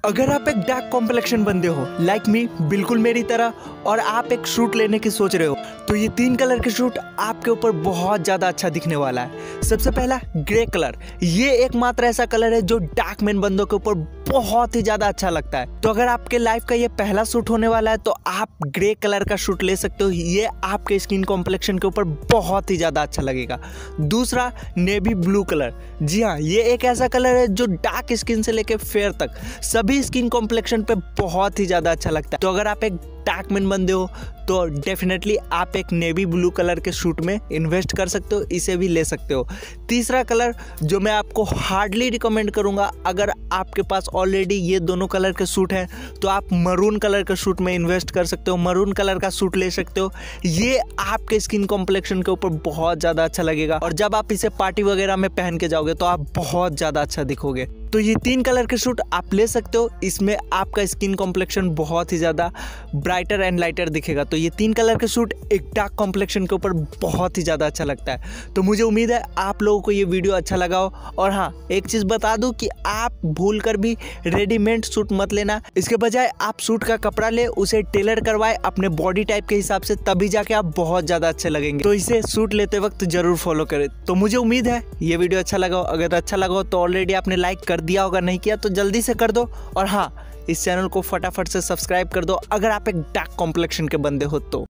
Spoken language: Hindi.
अगर आप एक डार्क कॉम्प्लेक्शन बंदे हो लाइक मी, बिल्कुल मेरी तरह, और आप एक सूट लेने की सोच रहे हो, तो ये 3 कलर के सूट आपके ऊपर बहुत ज़्यादा अच्छा दिखने वाला है। सबसे पहला ग्रे कलर, ये एकमात्र ऐसा कलर है जो डार्क मैन बंदों के ऊपर बहुत ही ज़्यादा अच्छा लगता है। तो अगर आपके लाइफ का ये पहला सूट होने वाला है तो आप ग्रे कलर का सूट ले सकते हो। ये आपके स्किन कॉम्प्लेक्शन के ऊपर बहुत ही ज़्यादा अच्छा लगेगा। दूसरा नेवी ब्लू कलर, जी हाँ, ये एक ऐसा कलर है जो डार्क स्किन से लेकर फेयर तक सभी स्किन कॉम्प्लेक्शन पे बहुत ही ज़्यादा अच्छा लगता है। तो अगर आप एक डार्क मैन बंदे हो तो डेफिनेटली आप एक नेवी ब्लू कलर के सूट में इन्वेस्ट कर सकते हो, इसे भी ले सकते हो। तीसरा कलर जो मैं आपको हार्डली रिकमेंड करूंगा, अगर आपके पास ऑलरेडी ये दोनों कलर के सूट हैं तो आप मरून कलर के सूट में इन्वेस्ट कर सकते हो, मरून कलर का सूट ले सकते हो। ये आपके स्किन कॉम्प्लेक्शन के ऊपर बहुत ज़्यादा अच्छा लगेगा और जब आप इसे पार्टी वगैरह में पहन के जाओगे तो आप बहुत ज़्यादा अच्छा दिखोगे। तो ये 3 कलर के सूट आप ले सकते हो, इसमें आपका स्किन कॉम्प्लेक्शन बहुत ही ज़्यादा ब्राइटर एंड लाइटर दिखेगा। तो ये 3 कलर के सूट एक डार्क कॉम्प्लेक्शन के ऊपर बहुत ही ज़्यादा अच्छा लगता है। तो मुझे उम्मीद है आप लोगों को ये वीडियो अच्छा लगा हो। और हाँ, एक चीज़ बता दूं कि आप भूल कर भी रेडीमेड सूट मत लेना, इसके बजाय आप सूट का कपड़ा ले, उसे टेलर करवाए अपने बॉडी टाइप के हिसाब से, तभी जाके आप बहुत ज़्यादा अच्छे लगेंगे। तो इसे सूट लेते वक्त जरूर फॉलो करें। तो मुझे उम्मीद है ये वीडियो अच्छा लगा हो। अगर अच्छा लगा हो तो ऑलरेडी आपने लाइक कर दिया होगा, नहीं किया तो जल्दी से कर दो। और हाँ, इस चैनल को फटाफट से सब्सक्राइब कर दो अगर आप एक डार्क कॉम्प्लेक्शन के बंदे हो तो।